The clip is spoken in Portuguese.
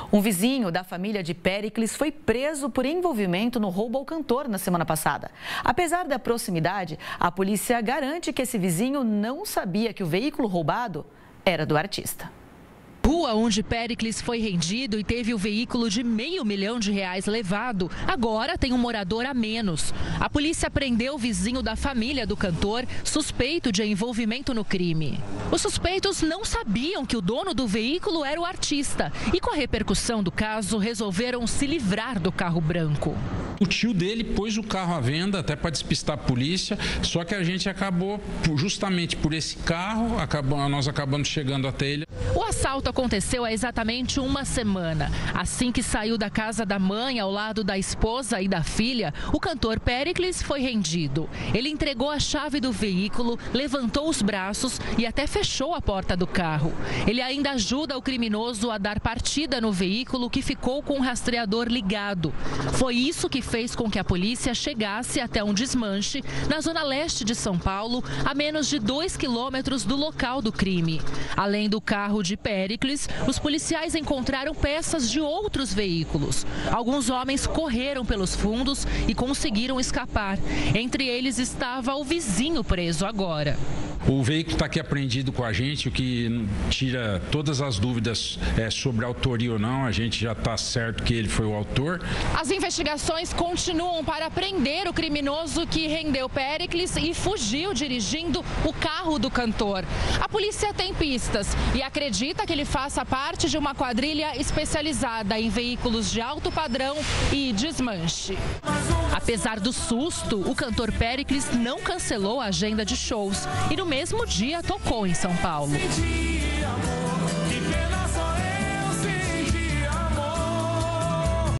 Um vizinho da família de Péricles foi preso por envolvimento no roubo ao cantor na semana passada. Apesar da proximidade, a polícia garante que esse vizinho não sabia que o veículo roubado era do artista. Rua onde Péricles foi rendido e teve o veículo de R$500 mil levado, agora tem um morador a menos. A polícia prendeu o vizinho da família do cantor, suspeito de envolvimento no crime. Os suspeitos não sabiam que o dono do veículo era o artista e, com a repercussão do caso, resolveram se livrar do carro branco. O tio dele pôs o carro à venda até para despistar a polícia, só que a gente acabou, justamente por esse carro, nós acabamos chegando até ele. O assalto aconteceu há exatamente uma semana. Assim que saiu da casa da mãe, ao lado da esposa e da filha, o cantor Péricles foi rendido. Ele entregou a chave do veículo, levantou os braços e até fechou a porta do carro. Ele ainda ajuda o criminoso a dar partida no veículo que ficou com o rastreador ligado. Foi isso que fez com que a polícia chegasse até um desmanche na zona leste de São Paulo, a menos de 2 quilômetros do local do crime. Além do carro de Péricles, os policiais encontraram peças de outros veículos. Alguns homens correram pelos fundos e conseguiram escapar. Entre eles estava o vizinho preso agora. O veículo está aqui apreendido com a gente, o que tira todas as dúvidas sobre a autoria ou não. A gente já está certo que ele foi o autor. As investigações continuam para prender o criminoso que rendeu Péricles e fugiu dirigindo o carro do cantor. A polícia tem pistas e acredita que ele faça parte de uma quadrilha especializada em veículos de alto padrão e desmanche. Apesar do susto, o cantor Péricles não cancelou a agenda de shows e no mesmo dia tocou em São Paulo.